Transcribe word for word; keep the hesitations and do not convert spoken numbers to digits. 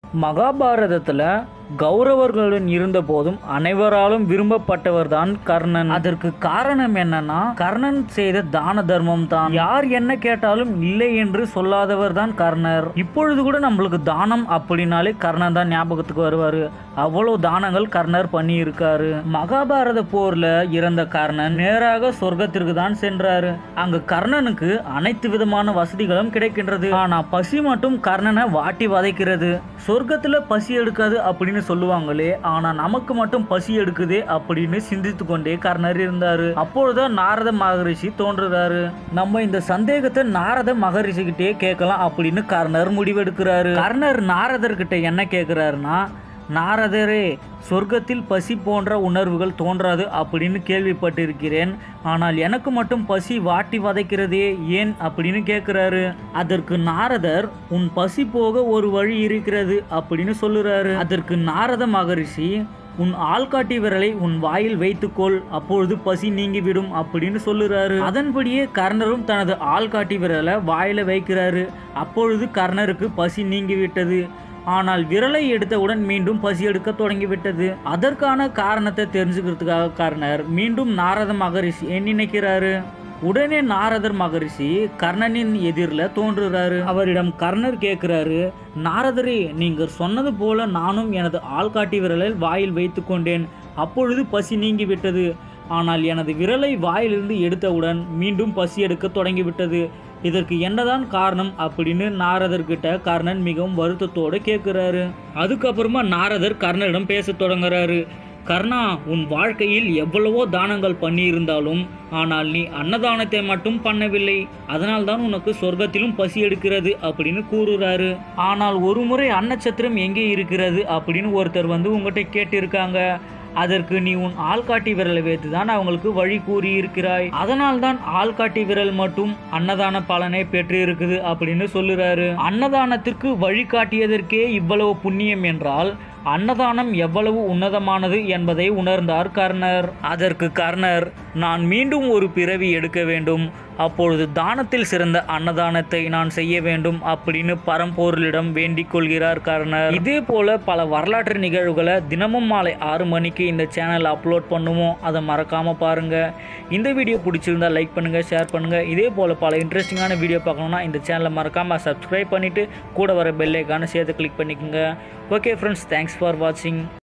மகாபாரதத்துல கௌரவர்களுடன் இருந்த போதும் அனைவராலும் விரும்பப்பட்டவர் தான் கர்ணன். அதற்கு காரணம் என்னன்னா, கர்ணன் செய்த தான தர்மம் தான். யார் என்ன கேட்டாலும் இல்லை என்று சொல்லாதவர் தான் கர்ணர். இப்பொழுது கூட நம்மளுக்கு தானம் அப்படின்னாலே கர்ணன் தான் ஞாபகத்துக்கு வருவாரு. அவ்வளவு தானங்கள் கர்ணர் பண்ணி இருக்காரு. மகாபாரத போர்ல இறந்த கர்ணன் நேராக சொர்க்கத்திற்கு தான் சென்றாரு. அங்கு கர்ணனுக்கு அனைத்து விதமான வசதிகளும் கிடைக்கின்றது. ஆனா பசி மட்டும் கர்ணனை வாட்டி வதைக்கிறது. சொர்க்கத்துல பசி எடுக்காது அப்படின்னு சொல்லுவாங்களே, ஆனா நமக்கு மட்டும் பசி எடுக்குதே அப்படின்னு சிந்தித்து கொண்டே கர்ணர் இருந்தாரு. அப்பொழுதுதான் நாரத மகரிஷி தோன்றுறாரு. நம்ம இந்த சந்தேகத்தை நாரத மகரிஷி கிட்டே கேட்கலாம் அப்படின்னு கர்ணர் முடிவெடுக்கிறாரு. கர்ணர் நாரதர்கிட்ட என்ன கேட்கிறாருன்னா, நாரதரே, சொர்க்கத்தில் பசி போன்ற உணர்வுகள் தோன்றாது அப்படின்னு கேள்விப்பட்டிருக்கிறேன். ஆனால் எனக்கு மட்டும் பசி வாட்டி வதைக்கிறதே ஏன் அப்படின்னு கேட்குறாரு. அதற்கு நாரதர், உன் பசி போக ஒரு வழி இருக்கிறது அப்படின்னு சொல்லுறாரு. அதற்கு நாரத மகரிஷி, உன் ஆள்காட்டி விரலை உன் வாயில் வைத்துக்கொள், அப்பொழுது பசி நீங்கிவிடும் அப்படின்னு சொல்லுறாரு. அதன்படியே கர்ணரும் தனது ஆள்காட்டி விரலை வாயில வைக்கிறாரு. அப்பொழுது கர்ணருக்கு பசி நீங்கிவிட்டது. ஆனால் விரலை எடுத்தவுடன் மீண்டும் பசி எடுக்க தொடங்கிவிட்டது. அதற்கான காரணத்தை தெரிஞ்சுக்கிறதுக்காக கர்ணர் மீண்டும் நாரத மகரிஷியை நினைக்கிறாரு. உடனே நாரதர் மகரிஷி கர்ணனின் எதிரில் தோன்றுறாரு. அவரிடம் கர்ணர் கேட்கிறாரு, நாரதரே, நீங்கள் சொன்னது போல நானும் எனது ஆள்காட்டி விரலை வாயில் வைத்து கொண்டேன். அப்பொழுது பசி நீங்கிவிட்டது. ஆனால் எனது விரலை வாயிலிருந்து எடுத்தவுடன் மீண்டும் பசி எடுக்க தொடங்கிவிட்டது. இதற்கு என்னதான் காரணம் அப்படின்னு நாரதர்கிட்ட கர்ணன் மிகவும் வருத்தத்தோடு கேட்குறாரு. அதுக்கப்புறமா நாரதர் கர்ணனிடம் பேச தொடங்குறாரு. கர்ணா, உன் வாழ்க்கையில் எவ்வளவோ தானங்கள் பண்ணியிருந்தாலும் ஆனால் நீ அன்னதானத்தை மட்டும் பண்ணவில்லை. அதனால் தான் உனக்கு சொர்க்கத்திலும் பசி எடுக்கிறது அப்படின்னு கூறுறாரு. ஆனால் ஒரு முறை அன்னச்சத்திரம் எங்கே இருக்கிறது அப்படின்னு ஒருத்தர் வந்து உங்கள்கிட்ட கேட்டிருக்காங்க. அதற்கு நீ உன் ஆள்காட்டி விரலை வைத்து தான் அவங்களுக்கு வழி கூறி இருக்கிறாய். அதனால் தான் ஆள்காட்டி விரல் மட்டும் அன்னதான பலனை பெற்று இருக்குது அப்படின்னு சொல்லுறாரு. அன்னதானத்திற்கு வழிகாட்டியதற்கே இவ்வளவு புண்ணியம் என்றால் அன்னதானம் எவ்வளவு உன்னதமானது என்பதை உணர்ந்தார் கர்ணர். அதற்கு கர்ணர், நான் மீண்டும் ஒரு பிறவி எடுக்க வேண்டும், அப்பொழுது தானத்தில் சிறந்த அன்னதானத்தை நான் செய்ய வேண்டும் அப்படின்னு பரம்பொருளிடம் வேண்டிக் கொள்கிறார் கர்ணர். இதே போல பல வரலாற்று நிகழ்வுகளை தினமும் மாலை ஆறு மணிக்கு இந்த சேனல் அப்லோட் பண்ணுவோம். அதை மறக்காம பாருங்க. இந்த வீடியோ பிடிச்சிருந்தா லைக் பண்ணுங்க, ஷேர் பண்ணுங்க. இதே போல பல இன்ட்ரெஸ்டிங்கான வீடியோ பார்க்கணும்னா இந்த சேனலை மறக்காம சப்ஸ்கிரைப் பண்ணிட்டு கூட வர பெல் ஐகானை சேர்த்து கிளிக் பண்ணிக்கோங்க. ஓகே ஃப்ரெண்ட்ஸ், தேங்க்ஸ் ஃபார் வாட்சிங்.